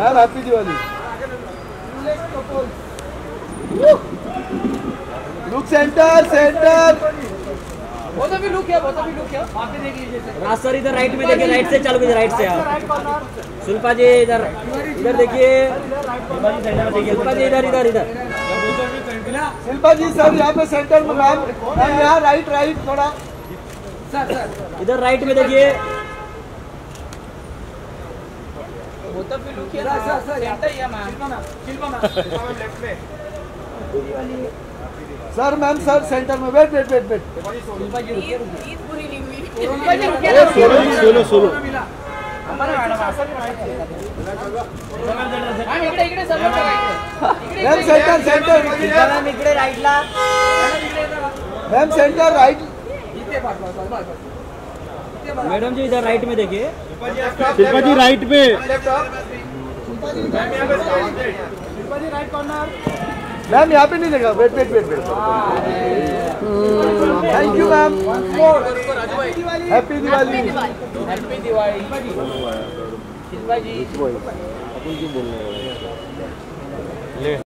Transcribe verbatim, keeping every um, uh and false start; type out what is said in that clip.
Ma'am happy Diwali. Look centre centre बहुत अभी look है बहुत अभी लुक है आपने देख लीजिए राज सर इधर राइट में देखिए, राइट से चालू कीजिए, राइट से आप शिल्पा जी इधर इधर देखिए, शिल्पा जी इधर इधर इधर शिल्पा जी सर यहाँ पे सेंटर में मैम मैम यहाँ राइट राइट थोड़ा सर सर इधर राइट में देखिए। बहुत अभी लुक है सर सर सेंटर ही है ma'am Shilpa ma'am Shilpa ma'am left में सर मैम सर सेंटर में wait wait wait wait Shilpa ji रुकिए ईद पूरी नहीं हुई। शिल्पा जी रुकिए सोलो सोलो हमारा मैडम मैम इकडे इकडे sir ma'am centre centre ma'am इकडे राइटला, मैम सेंटर राइट इथे पाठवा सर बस मैडम जी इधर राइट में देखिए। शिल्पा जी राइट पे मैम यहाँ पे नहीं लगा wait wait wait wait thank you ma'am happy Diwali happy Diwali Shilpa ji.